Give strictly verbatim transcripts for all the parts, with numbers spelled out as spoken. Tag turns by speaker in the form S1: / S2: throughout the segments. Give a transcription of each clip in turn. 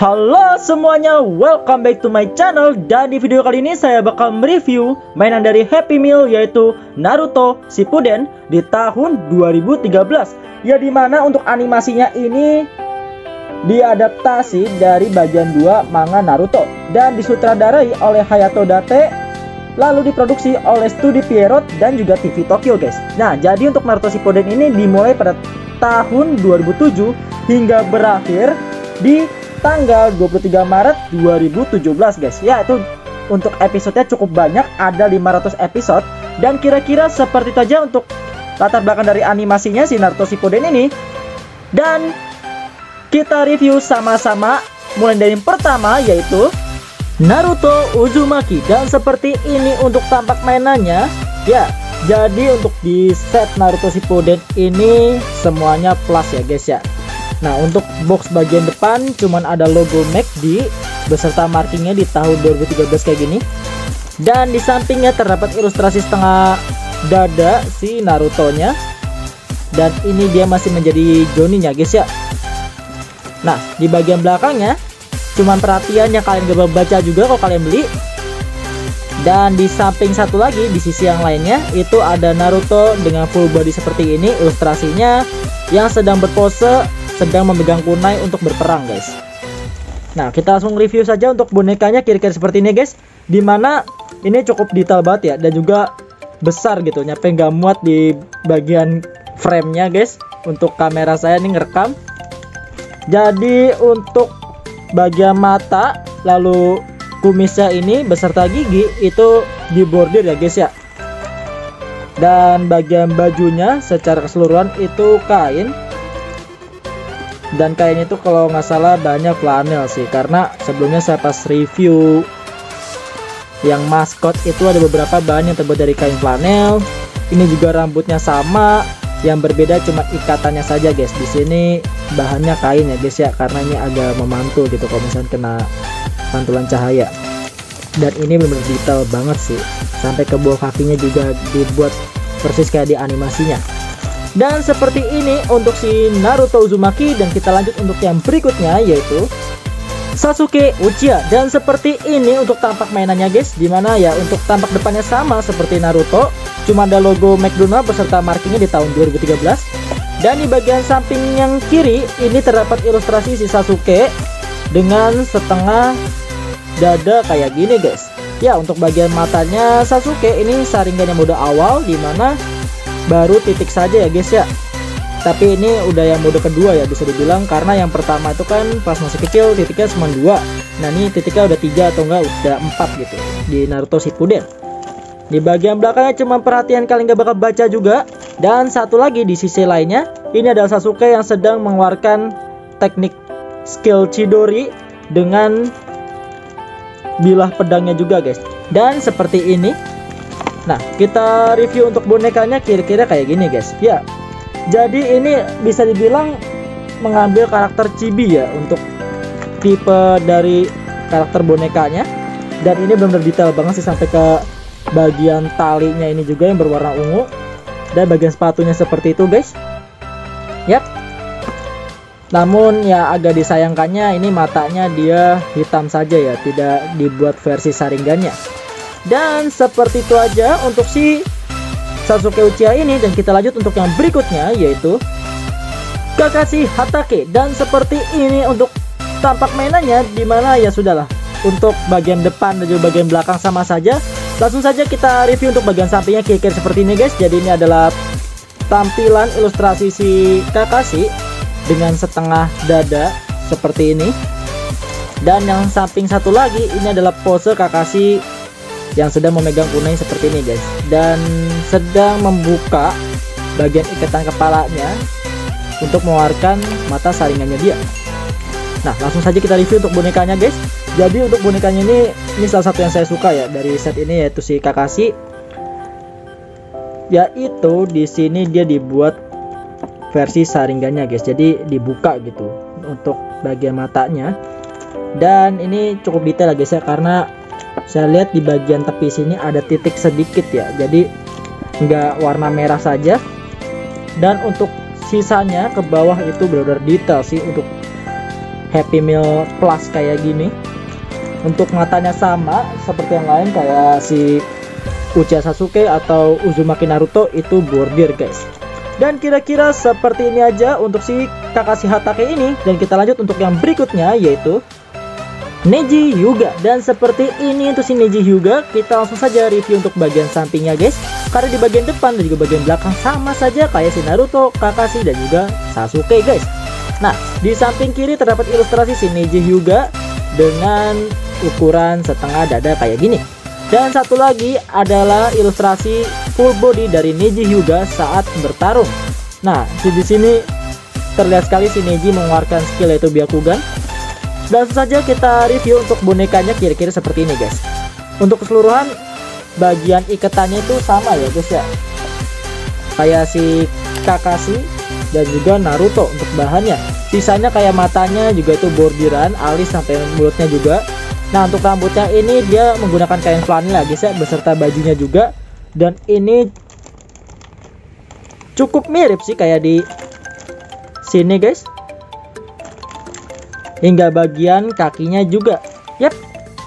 S1: Halo semuanya, welcome back to my channel. Dan di video kali ini saya bakal mereview mainan dari Happy Meal, yaitu Naruto Shippuden di tahun dua ribu tiga belas. Ya, dimana untuk animasinya ini diadaptasi dari bagian dua manga Naruto dan disutradarai oleh Hayato Date, lalu diproduksi oleh Studi Pierrot dan juga T V Tokyo, guys. Nah, jadi untuk Naruto Shippuden ini dimulai pada tahun dua ribu tujuh hingga berakhir di tanggal dua puluh tiga Maret dua ribu tujuh belas, guys. Ya, itu untuk episodenya cukup banyak, ada lima ratus episode. Dan kira-kira seperti itu aja untuk latar belakang dari animasinya si Naruto Shippuden ini. Dan kita review sama-sama, mulai dari yang pertama yaitu Naruto Uzumaki. Dan seperti ini untuk tampak mainannya. Ya, jadi untuk di set Naruto Shippuden ini semuanya plus ya, guys ya. Nah, untuk box bagian depan cuman ada logo M A C D beserta markingnya di tahun dua ribu tiga belas kayak gini. Dan di sampingnya terdapat ilustrasi setengah dada si Naruto-nya. Dan ini dia masih menjadi Jonin-nya, guys ya. Nah, di bagian belakangnya cuman perhatian yang kalian gak baca juga kalau kalian beli. Dan di samping satu lagi, di sisi yang lainnya itu ada Naruto dengan full body seperti ini, ilustrasinya yang sedang berpose, sedang memegang kunai untuk berperang, guys. Nah, kita langsung review saja untuk bonekanya kira-kira seperti ini, guys. Dimana ini cukup detail banget ya, dan juga besar gitu, nyampe nggak muat di bagian frame-nya, guys. Untuk kamera saya ini ngerekam. Jadi untuk bagian mata, lalu kumisnya ini beserta gigi itu dibordir ya, guys ya. Dan bagian bajunya secara keseluruhan itu kain. Dan kainnya itu kalau nggak salah banyak flanel sih, karena sebelumnya saya pas review yang maskot itu ada beberapa bahan yang terbuat dari kain flanel. Ini juga rambutnya sama, yang berbeda cuma ikatannya saja, guys. Di sini bahannya kain ya, guys ya, karena ini agak memantul gitu kalau misalnya kena pantulan cahaya. Dan ini benar-benar detail banget sih, sampai ke bawah kakinya juga dibuat persis kayak di animasinya. Dan seperti ini untuk si Naruto Uzumaki. Dan kita lanjut untuk yang berikutnya yaitu Sasuke Uchiha. Dan seperti ini untuk tampak mainannya, guys. Dimana ya untuk tampak depannya sama seperti Naruto, cuma ada logo McDonald beserta markingnya di tahun dua ribu tiga belas. Dan di bagian samping yang kiri ini terdapat ilustrasi si Sasuke dengan setengah dada kayak gini, guys. Ya, untuk bagian matanya Sasuke ini Sharingan yang mode awal, dimana baru titik saja ya, guys ya. Tapi ini udah yang mode kedua ya bisa dibilang, karena yang pertama itu kan pas masih kecil titiknya cuma dua. Nah, ini titiknya udah tiga atau enggak udah empat gitu di Naruto Shippuden. Di bagian belakangnya cuma perhatian kalian gak bakal baca juga. Dan satu lagi di sisi lainnya, ini adalah Sasuke yang sedang mengeluarkan teknik skill Chidori dengan bilah pedangnya juga, guys. Dan seperti ini. Nah, kita review untuk bonekanya kira-kira kayak gini, guys. Ya, jadi ini bisa dibilang mengambil karakter chibi ya untuk tipe dari karakter bonekanya. Dan ini benar-benar detail banget sih, sampai ke bagian talinya ini juga yang berwarna ungu. Dan bagian sepatunya seperti itu, guys. Yap. Namun ya agak disayangkannya ini matanya dia hitam saja ya, tidak dibuat versi Sharingannya. Dan seperti itu aja untuk si Sasuke Uchiha ini. Dan kita lanjut untuk yang berikutnya yaitu Kakashi Hatake. Dan seperti ini untuk tampak mainannya, dimana ya sudahlah, untuk bagian depan dan juga bagian belakang sama saja. Langsung saja kita review untuk bagian sampingnya kira-kira seperti ini, guys. Jadi ini adalah tampilan ilustrasi si Kakashi dengan setengah dada seperti ini. Dan yang samping satu lagi ini adalah pose Kakashi yang sedang memegang kunai seperti ini, guys. Dan sedang membuka bagian ikatan kepalanya untuk mengeluarkan mata Sharingannya dia. Nah, langsung saja kita review untuk bonekanya, guys. Jadi untuk bonekanya ini ini salah satu yang saya suka ya dari set ini, yaitu si Kakashi. Yaitu di sini dia dibuat versi Sharingannya, guys. Jadi dibuka gitu untuk bagian matanya. Dan ini cukup detail, guys ya, karena saya lihat di bagian tepi sini ada titik sedikit ya, jadi nggak warna merah saja. Dan untuk sisanya ke bawah itu benar-benar detail sih. Untuk Happy Meal Plus kayak gini. Untuk matanya sama seperti yang lain kayak si Uchiha Sasuke atau Uzumaki Naruto, itu bordir guys. Dan kira-kira seperti ini aja untuk si Kakashi Hatake ini. Dan kita lanjut untuk yang berikutnya, yaitu Neji Hyuga. Dan seperti ini untuk si Neji Hyuga, kita langsung saja review untuk bagian sampingnya guys. Karena di bagian depan dan juga bagian belakang sama saja kayak si Naruto, Kakashi, dan juga Sasuke guys. Nah, di samping kiri terdapat ilustrasi si Neji Hyuga dengan ukuran setengah dada kayak gini. Dan satu lagi adalah ilustrasi full body dari Neji Hyuga saat bertarung. Nah, di sini terlihat sekali si Neji mengeluarkan skill yaitu Byakugan. Dan langsung saja kita review untuk bonekanya kira-kira seperti ini guys. Untuk keseluruhan bagian ikatannya itu sama ya guys ya, kayak si Kakashi dan juga Naruto untuk bahannya. Sisanya kayak matanya juga itu bordiran, alis sampai mulutnya juga. Nah, untuk rambutnya ini dia menggunakan kain flanel ya guys ya, beserta bajunya juga. Dan ini cukup mirip sih kayak di sini guys, hingga bagian kakinya juga. Yap,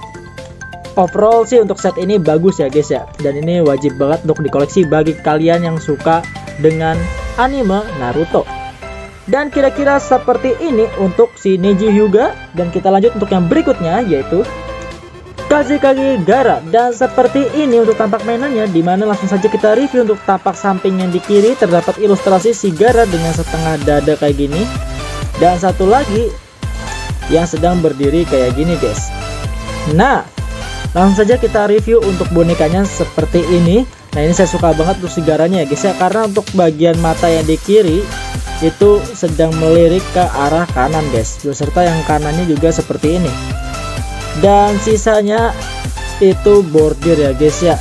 S1: overall sih untuk set ini bagus ya guys ya. Dan ini wajib banget untuk dikoleksi bagi kalian yang suka dengan anime Naruto. Dan kira-kira seperti ini untuk si Neji Hyuga. Dan kita lanjut untuk yang berikutnya, yaitu Kazekage Gaara. Dan seperti ini untuk tampak mainannya, dimana langsung saja kita review untuk tampak samping yang di kiri. Terdapat ilustrasi si Gaara dengan setengah dada kayak gini. Dan satu lagi yang sedang berdiri kayak gini guys. Nah, langsung saja kita review untuk bonekanya seperti ini. Nah, ini saya suka banget untuk si Gaaranya ya guys ya, karena untuk bagian mata yang di kiri itu sedang melirik ke arah kanan guys, beserta yang kanannya juga seperti ini. Dan sisanya itu bordir ya guys ya.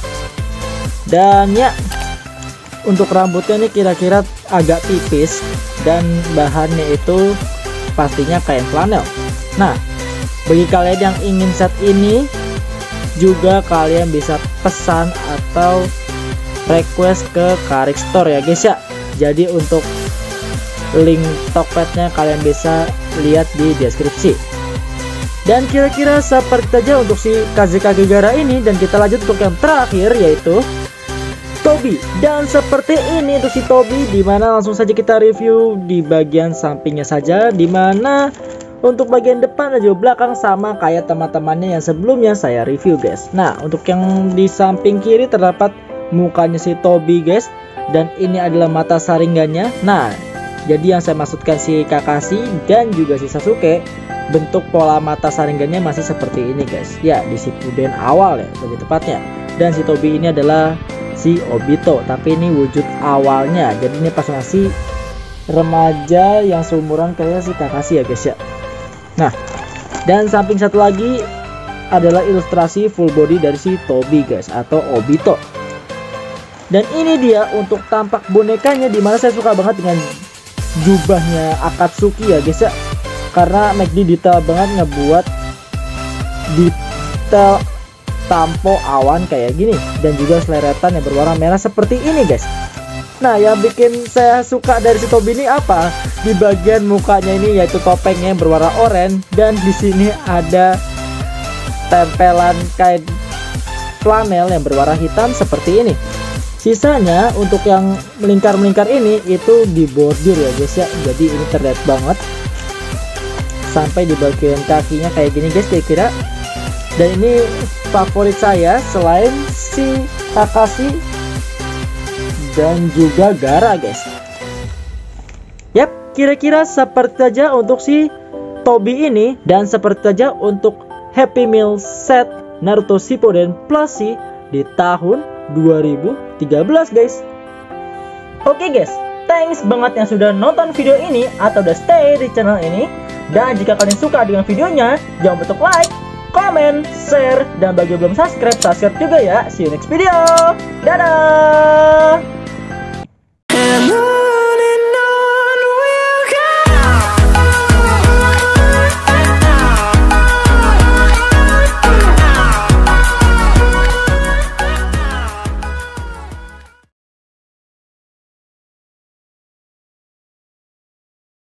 S1: Dan ya, untuk rambutnya ini kira-kira agak tipis, dan bahannya itu pastinya kain flanel. Nah, bagi kalian yang ingin set ini juga kalian bisa pesan atau request ke Karik Store ya guys ya. Jadi untuk link Tokpednya kalian bisa lihat di deskripsi. Dan kira-kira seperti saja untuk si Kazekage Gaara ini. Dan kita lanjut untuk yang terakhir, yaitu Tobi. Dan seperti ini untuk si Tobi, dimana langsung saja kita review di bagian sampingnya saja, dimana untuk bagian depan dan juga belakang sama kayak teman-temannya yang sebelumnya saya review guys. Nah, untuk yang di samping kiri terdapat mukanya si Tobi guys, dan ini adalah mata saringannya. Nah, jadi yang saya maksudkan si Kakashi dan juga si Sasuke, bentuk pola mata saringannya masih seperti ini guys ya, di Shippuden awal ya lebih tepatnya. Dan si Tobi ini adalah si Obito, tapi ini wujud awalnya, jadi ini pas masih remaja yang seumuran kayak si Kakashi ya guys ya. Nah, dan samping satu lagi adalah ilustrasi full body dari si Tobi guys, atau Obito. Dan ini dia untuk tampak bonekanya, dimana saya suka banget dengan jubahnya Akatsuki ya guys ya, karena M A C D detail banget ngebuat detail tampo awan kayak gini, dan juga seleretan yang berwarna merah seperti ini guys. Nah, yang bikin saya suka dari si Tobi ini apa? Di bagian mukanya ini yaitu topengnya yang berwarna oranye, dan di sini ada tempelan kain flanel yang berwarna hitam seperti ini. Sisanya untuk yang melingkar-melingkar ini itu di bordir ya guys ya, jadi ini terlihat banget sampai di bagian kakinya kayak gini guys kira-kira. Dan ini favorit saya selain si Kakashi dan juga Gaara guys. Yap, kira-kira seperti saja untuk si Tobi ini. Dan seperti saja untuk Happy Meal set Naruto Shippuden Plus C di tahun dua ribu tiga belas guys. Oke guys, thanks banget yang sudah nonton video ini atau udah stay di channel ini. Dan jika kalian suka dengan videonya, jangan lupa untuk like, comment, share, dan bagi yang belum subscribe, subscribe juga ya. See you next video. Dadah.